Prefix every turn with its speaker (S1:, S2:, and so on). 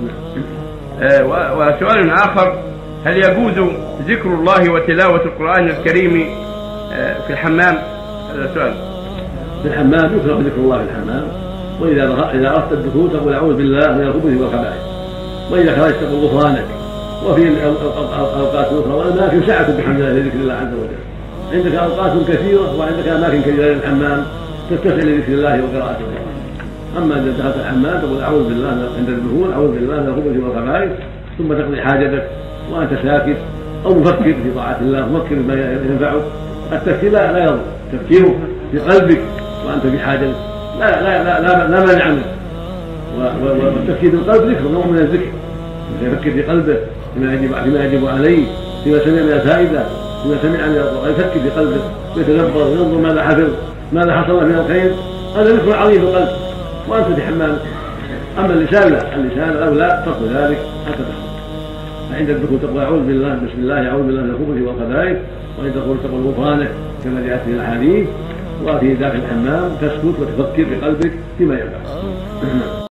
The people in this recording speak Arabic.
S1: وسؤال آخر: هل يجوز ذكر الله وتلاوة القرآن الكريم في الحمام؟ هذا سؤال.
S2: في الحمام يكره ذكر الله في الحمام، وإذا أردت الدخول تقول أعوذ بالله من الخبث والخبائث، وإذا خرجت تقول غفرانك. وفي الأوقات الأخرى والأماكن سعة بحمد الله لذكر الله عز وجل. عندك أوقات كثيرة وعندك أماكن كثيرة للحمام تتسع لذكر الله وقراءة القرآن. أما إذا دخلت الحمام تقول أعوذ بالله عند الدخول، أعوذ بالله من الخبث والخبائث، ثم تقضي حاجتك وأنت ساكت أو مفكر في طاعة الله، مفكر بما ينفعك. التفكير لا يضر، تفكيره في قلبك وأنت في حاجتك لا مانع منه. والتفكير في القلب ذكر، نوع من الذكر. يفكر في قلبه فيما يجب عليه، فيما سمع من الفائدة، فيما سمع من القرآن، يفكر في قلبه ويتدبر وينظر ماذا حفظ، ماذا حصل من الخير. هذا ذكر عظيم في القلب وأنت في حمام. أما اللسان لا، اللسان أولى ترك ذلك حتى تخرج. فعند الدخول تقول أعوذ بالله، بسم الله، أعوذ بالله من الخبث والخبائث، وعند الدخول تقول غفرانك كما جاءت في الأحاديث. وفي داخل الحمام تسكت وتفكر بقلبك فيما ينفعك.